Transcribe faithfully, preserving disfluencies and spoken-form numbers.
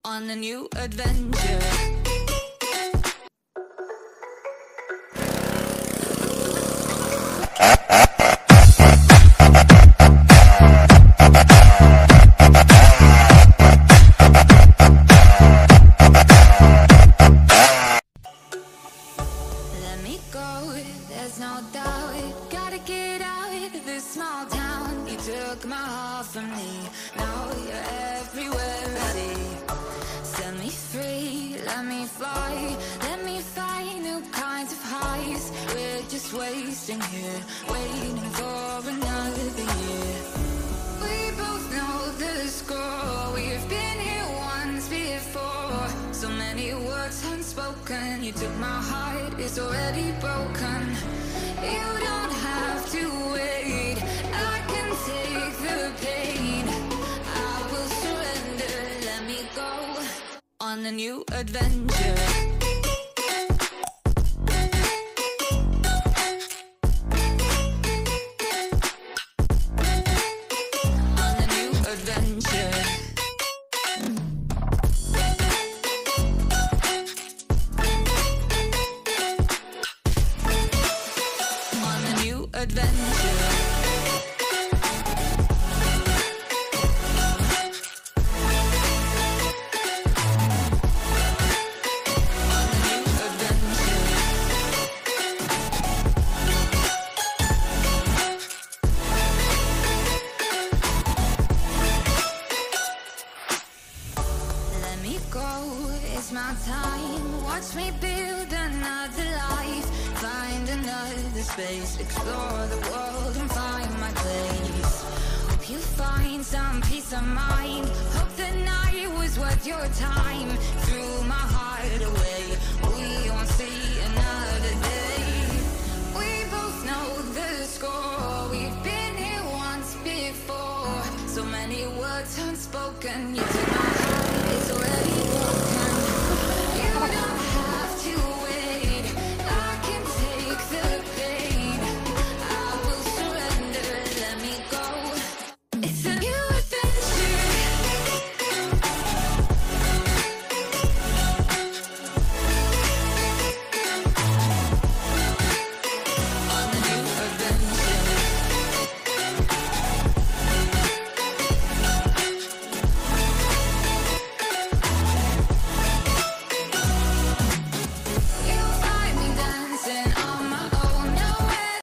On a new adventure. Let me go, there's no doubt. Gotta get out of this small town. You took my heart from me, now you're everywhere I see. Set me free, let me fly. Let me find new kinds of highs. We're just wasting here, waiting for another year. We both know the score. We've been here once before. So many words unspoken. You took my heart, it's already broken. You don't have to wait, I can take the pain. I will surrender, let me go on a new adventure. Adventure. Let me go, it's my time. Watch me build another life. Find another space, explore the world and find my place. Hope you find some peace of mind. Hope the night was worth your time. Threw my heart away, we won't see another day. We both know the score, we've been here once before. So many words unspoken, you took my heart, it's already broken.